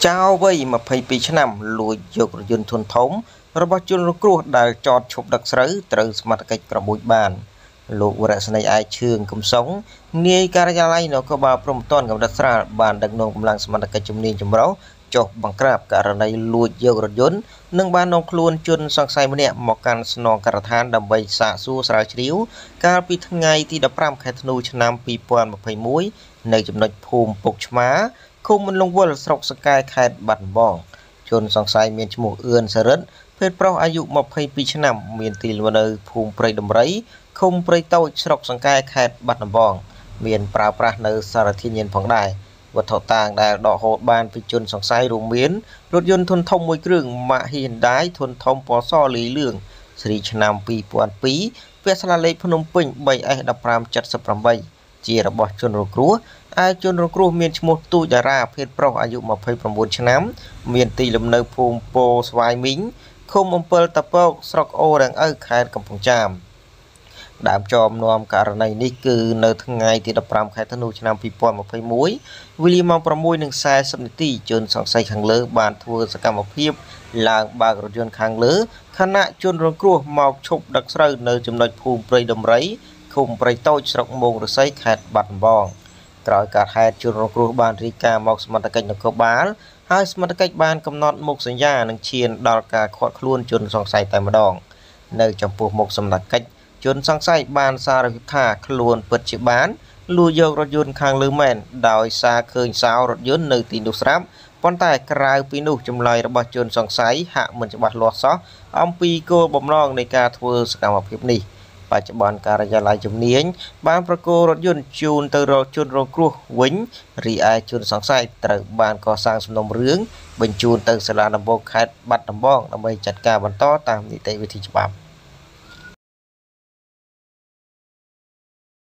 ចៅវ័យ22ឆ្នាំលួចយករថយន្តធុនធំរបស់ជនរងគ្រោះដែលចតឈប់ដឹកស្រូវត្រូវសមត្ថកិច្ចក្របួចបានលោកវរៈស្នេហ៍ឯកឈឿងកំសុងនាយការិយាល័យនគរបាលព្រំប្រទានកម្រិតស្រាលបានដឹកនាំកម្លាំងសមត្ថកិច្ចជំនាញចម្រុះចុះបង្ក្រាបករណីលួចយករថយន្តនិងបាននាំខ្លួនជនសង្ស័យម្នាក់មកកាន់ស្នងការដ្ឋានដើម្បីសាកសួរស្រាវជ្រាវកាលពីថ្ងៃទី15ខែធ្នូឆ្នាំ2021នៅចំណុចភូមិពុកឆ្មាឃុំមន្លងវល់ស្រុកសកែខេត្តបាត់ដំបងជនសង្ស័យមានឈ្មោះអឿនសរិទ្ធភេទប្រុសអាយុ22ឆ្នាំមានទីលំនៅភូមិព្រៃដំរីឃុំព្រៃតូចស្រុកសង្កែខេត្តបាត់ដំបងមានប្រើប្រាស់នៅសារធាតុញៀនផងដែរវត្ថុតាងដែលដកហូតបានពីជនសង្ស័យរួមមានរថយន្តធុនធំមួយគ្រឿងម៉ាក Hyundai ធុនធំពណ៌សលាយលឿងស៊េរីឆ្នាំ2002ពាក់ស្លាកលេខភ្នំពេញ 3S1578 ជារបស់ជនរងគ្រោះឯជនរងគ្រោះមានឈ្មោះទូចតារាភេទប្រុសអាយុ29ឆ្នាំមានទីលំនៅភូមិពោស្វាយមីងឃុំអំពិលតាពកស្រុកអូរាំងឪខេត្តកំពង់ចាមដើមចមនាំករណីនេះគឺនៅថ្ងៃទី15ខែធ្នូឆ្នាំ2021វេលាម៉ោង 6:40 នាទីជនសង្ស័យខាងលើបានធ្វើសកម្មភាពឡើងបើករថយន្តខាងលើខណៈជនរងគ្រោះមកឈប់ដឹកស្រូវនៅចំណុចភូមិព្រៃដំរីឃុំព្រៃតូចស្រុកមោងរស័យខេត្តបាត់ដំបងក្រោយការហេតុជនរងគ្រោះបានរាយការណ៍មកសមត្ថកិច្ចនគរបាលហើយសមត្ថកិច្ចបានកំណត់មុខសញ្ញានិងឈានដល់ការឃាត់ខ្លួនជនសង្ស័យតែម្ដងនៅចំពោះមុខសមត្ថកិច្ចជនសង្ស័យបានសារភាពថាខ្លួនពិតជាបានលួចយករថយន្តខាងលើមែនដោយសារឃើញសោរថយន្តនៅទីនោះស្រាប់ប៉ុន្តែក្រៅពីនោះចម្លើយរបស់ជនសង្ស័យហាក់មិនច្បាស់លាស់សោះអំពីគោលបំណងនៃការធ្វើសកម្មភាពនេះបច្ចុប្បន្នការិយាល័យជំនាញបានប្រគល់រថយន្តជូនទៅរកជនរងគ្រោះវិញរីឯជនសង្ស័យត្រូវបានកសាងសំណុំរឿងបញ្ជូនទៅសាលាដំបងខេត្តបាត់ដំបងដើម្បីចាត់ការបន្តតាមនីតិវិធីច្បាប់